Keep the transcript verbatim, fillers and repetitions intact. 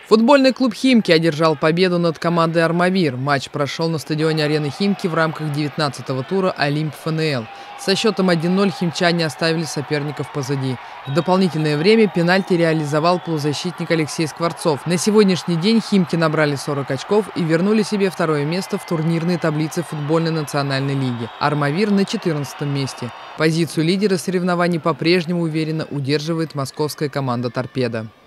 Футбольный клуб «Химки» одержал победу над командой «Армавир». Матч прошел на стадионе арены «Химки» в рамках девятнадцатого тура «Олимп ФНЛ». Со счетом один ноль химчане оставили соперников позади. В дополнительное время пенальти реализовал полузащитник Алексей Скворцов. На сегодняшний день «Химки» набрали сорок очков и вернули себе второе место в турнирной таблице футбольной национальной лиги. «Армавир» на четырнадцатом месте. Позицию лидера соревнований по-прежнему уверенно удерживает московская команда «Торпедо».